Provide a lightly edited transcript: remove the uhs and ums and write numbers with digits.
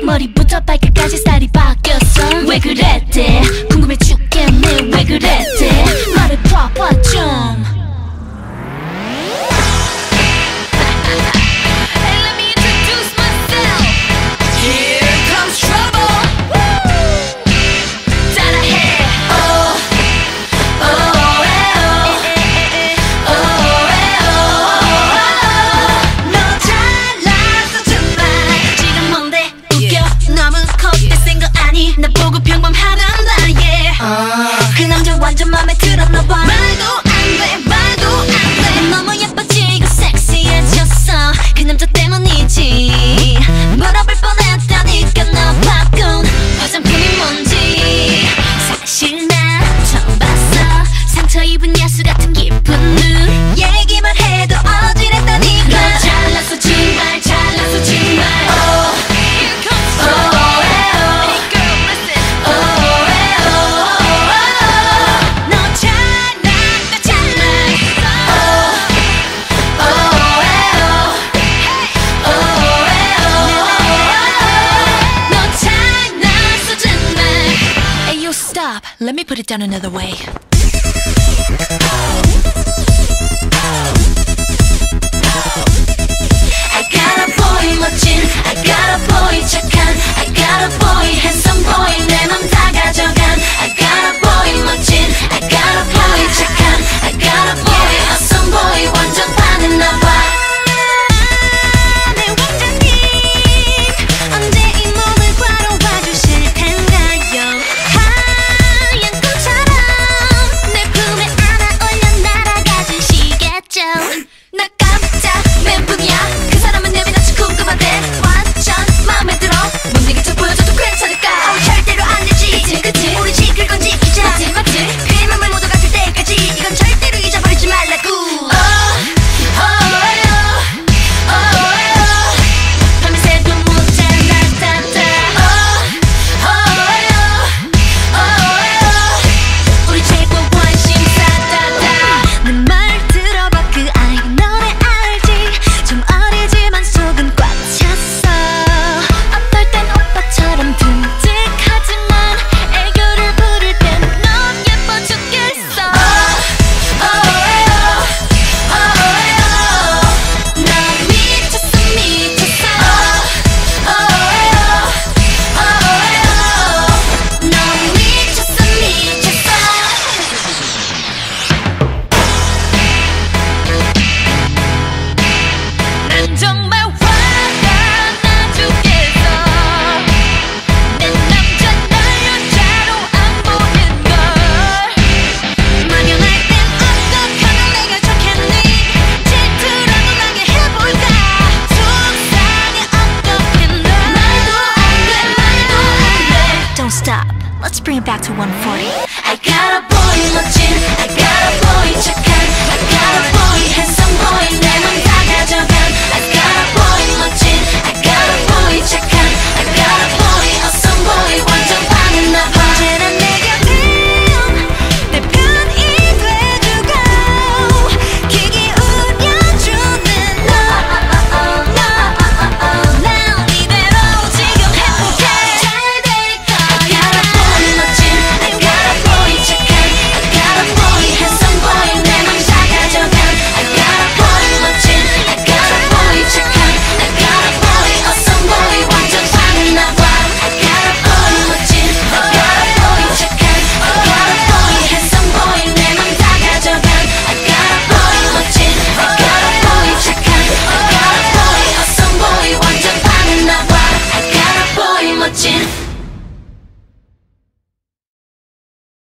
머리부터 발끝까지 스타일이 바뀌었어. 왜 그랬대? 궁금해 죽겠네. 왜 그랬대? 말해봐봐 좀. 나 보고 평범하단다 yeah. 그 남자 완전 맘에 들었나봐. 말도 안돼 말도 안돼. 너무 예뻐지고 섹시해졌어. 그 남자 때문이지. 물어볼 뻔했다니까 너 바꾼 화장품이 뭔지. 사실 나 처음 봤어. 상처 입은 야수 같은 기쁜 눈. 얘기만 해도 어지럽다니까. 너 잘났어 정말 잘났어 정말. Stop. Let me put it down another way. I got a boy 멋진, I got a boy 착한, I got a boy handsome boy 내 맘 다 가져간. I got a boy 멋진, I got a boy 착한, I got a boy awesome boy 완전 반했나봐. 나 깜짝 멘붕이야. 그 사람은 내 빛나치 궁금한데 완전 마음에 들어. 못 이기쳐 보여줘도 괜찮을까? 절대로 안 되지. 그치 그치 우리 지킬 건 지키자. 맞지 맞지 그 맘을 모두 갔을 때까지 이건 절대로 잊어버리지 말라고. 밤새도 못 자 날 따다. 우리 최고 관심 쌓다다. 내 말 들어봐 그 아이 너네 알지. 좀 어리지만 속은 꽉 찼어. 어떨 땐 오빠처럼 듬직하지만 애교를 부릴 땐 넌 예뻐 죽겠어. 나 미쳤어 미쳤어. 너 미쳤어 미쳤어. 난 정말 화가 나 죽겠어. 내 남자 널 여자로 안 보는걸. 막연할 땐 어떡하면 내가 좋겠니. 질투라도 나게 해볼까. 속상해 어떡해 널. 말도 안돼 말도 안돼. Don't stop. Let's bring it back to 140. I got a boy 멋진, I got a boy 착한, I got a boy handsome boy 내 맘